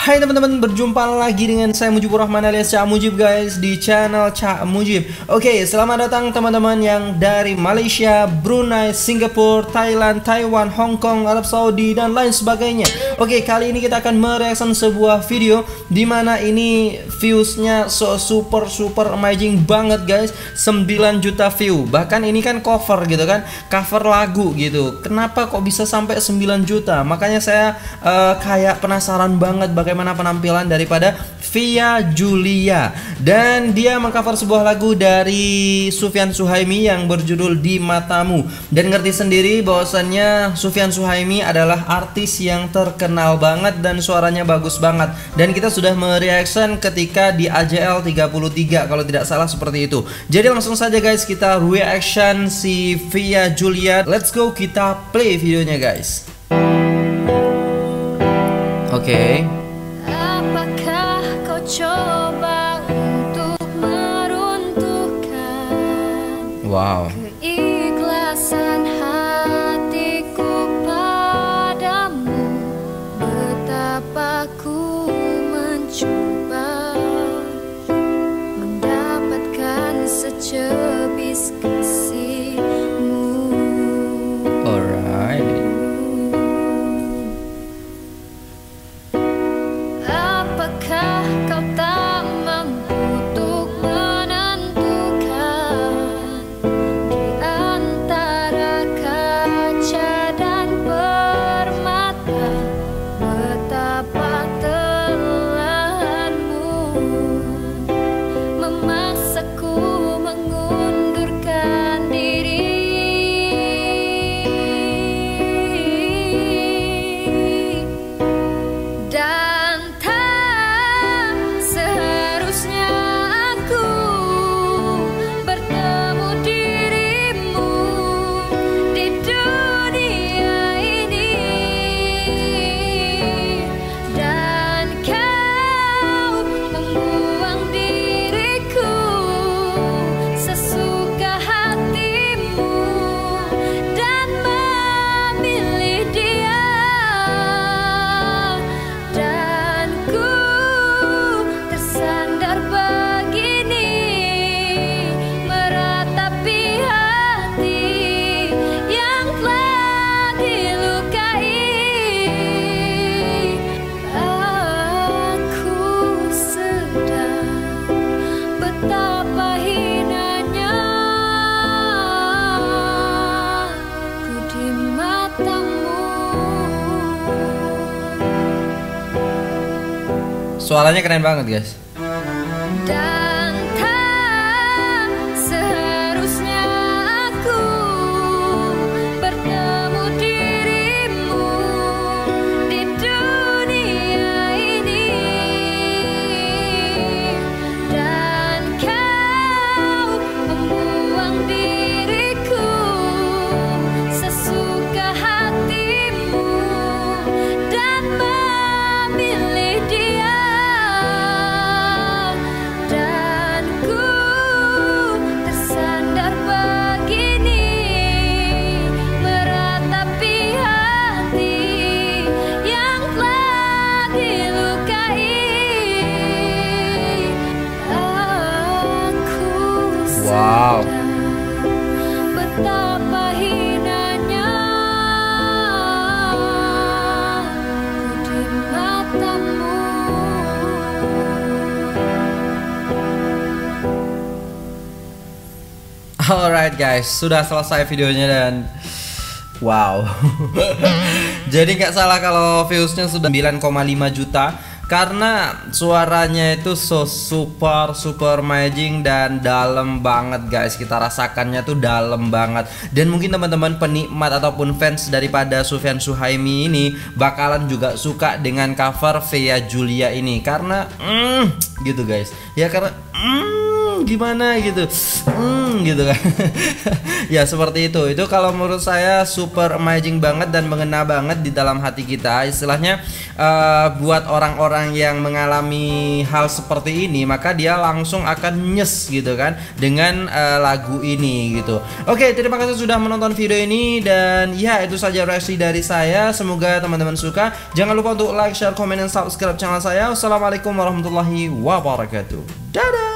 Hai teman-teman, berjumpa lagi dengan saya Mujibur Rahman alias Cak Mujib guys di channel Cak Mujib. Oke, selamat datang teman-teman yang dari Malaysia, Brunei, Singapura, Thailand, Taiwan, Hong Kong, Arab Saudi dan lain sebagainya. Oke, kali ini kita akan mereaction sebuah video dimana ini viewsnya super amazing banget guys. 9 juta view. Bahkan ini kan cover gitu kan, cover lagu gitu. Kenapa kok bisa sampai 9 juta? Makanya saya kayak penasaran banget bagaimana penampilan daripada Via Julia. Dan dia mengcover sebuah lagu dari Sufyan Suhaimi yang berjudul Di Matamu. Dan ngerti sendiri bahwasannya Sufyan Suhaimi adalah artis yang terkenal banget dan suaranya bagus banget. Dan kita sudah mereaction ketika di AJL 33 kalau tidak salah seperti itu. Jadi langsung saja guys kita reaction si Via Julia. Let's go, kita play videonya guys. Oke. Apakah kau coba untuk meruntuhkan keikhlasan hatiku padamu? Betapa ku mencoba mendapatkan secebis kasihmu. Alright. Apakah kau tak mampu untuk menentukan di antara kaca dan permata betapa telanmu memaksaku mengundurkan diri? Dan seharusnya aku bertemu dirimu di dunia ini, dan kau membuang diriku sesuka hatimu dan memilih dia. Dan ku tersandar begini meratapi hati yang telah dilukai. Aku sedang betapa hinanya ku di matamu. Suaranya keren banget guys. Dan tak seharusnya aku bertemu dirimu di dunia ini, dan kau membuang diriku sesuka hatimu dan memilih dia. Dan ku tersandar begini meratapi hati yang telah dilukai. Aku Wow. sedang betapa hinanya ku di matamu. Alright guys, sudah selesai videonya dan wow. Jadi nggak salah kalau viewsnya sudah 9,5 juta karena suaranya itu super amazing dan dalam banget guys. Kita rasakannya tuh dalam banget. Dan mungkin teman-teman penikmat ataupun fans daripada Sufyan Suhaimi ini bakalan juga suka dengan cover Via Julia ini karena gitu guys. Ya karena gimana gitu, gitu kan. Ya seperti itu kalau menurut saya super amazing banget dan mengena banget di dalam hati kita. Istilahnya buat orang-orang yang mengalami hal seperti ini, maka dia langsung akan nyes gitu kan dengan lagu ini gitu. Oke, terima kasih sudah menonton video ini, dan ya itu saja reaksi dari saya. Semoga teman-teman suka. Jangan lupa untuk like, share, komen, dan subscribe channel saya. Wassalamualaikum warahmatullahi wabarakatuh. Dadah.